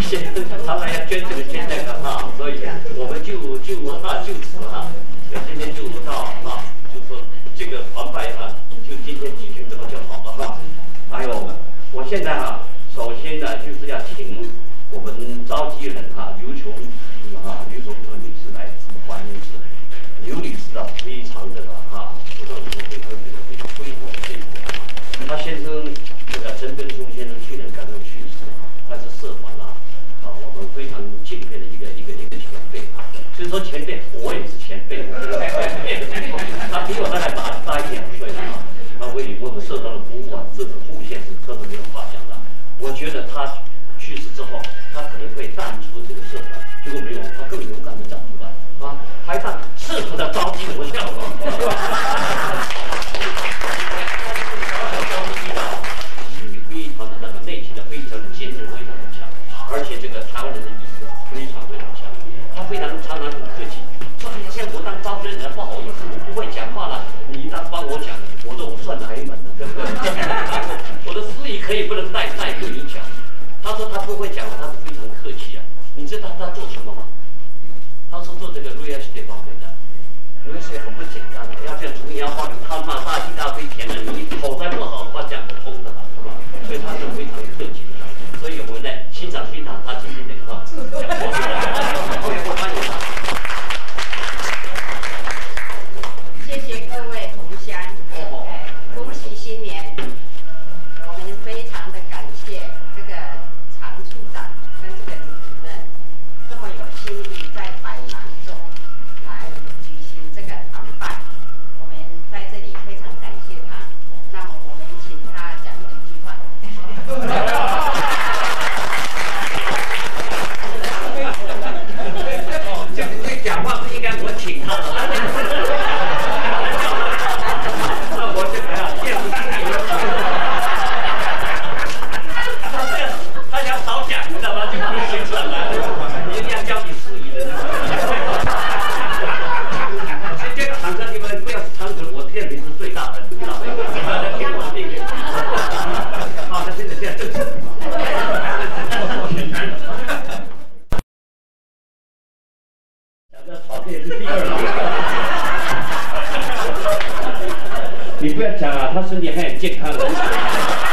先生常常要捐这个捐那个哈，所以我们就此哈，今天就到哈，就说这个团拜哈，就今天举行这么就好了哈。还有，我现在哈，首先呢就是要请我们召集人哈，刘琼女士来欢迎是刘女士啊，非常这个哈，非常恢宏的这个。他先生这个陈根松先生去年刚刚去世啊，他是社团啦，我们非常敬佩的一个前辈啊。所以说前辈，我也是前辈，他比我大概大1、2岁了啊。他为我们社团的服务啊，这是贡献是根本没有话讲的。我觉得他去世之后，他可能会淡出这个社团，结果没有，他更勇敢的站出来啊，台上适合的招进我笑容。非常的那个内心的非常的坚韧，非常的强，而且这个台湾人的意识非常强，他非常常常很客气，说哎呀，现在我当招生人不好意思，我不会讲话了，你一旦帮我讲，我说我算哪一门的，对不对？我的司仪可以不能带不影响。他说他不会讲话，他是非常客气啊。你知道他做什么吗？他说做这个 real estate 方面的。因为是很不简单的，要这样从牙花他骂大一大堆钱的，你口才不好的话讲不通的嘛，是吧？所以他是非常客气的，所以我们呢欣赏他今天的话讲话，后面我欢迎他。 谢谢各位同乡，恭喜新年！我们非常的感谢这个常处长跟这个林主任这么有心意，在百忙中来举行这个团拜，我们在这里非常感谢他。那么我们请他讲几句话。 这讲话不应该我请他的，那我这个呀，见不起他想少讲，你知道吗？就不行上来，一定要教你司仪的。这个场合你们不要常常，我店里是最大的，知道没有？大家听我的命令。好，那现在正式。草甸是第2了。你不要讲啊，他身体还很健康的。